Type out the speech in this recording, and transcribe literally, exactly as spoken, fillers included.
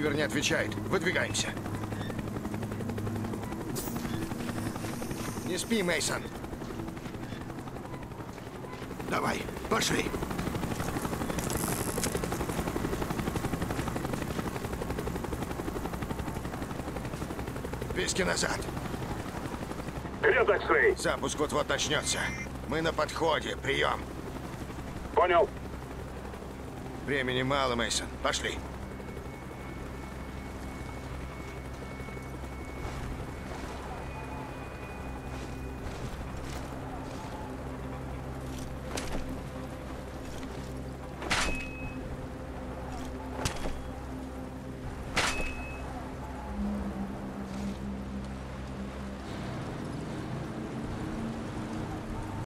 Оливер не отвечает. Выдвигаемся. Не спи, Мейсон. Давай, пошли. Виски назад. Вперед, Экс-Рэй! Запуск вот-вот начнется. Мы на подходе. Прием. Понял. Времени мало, Мейсон. Пошли.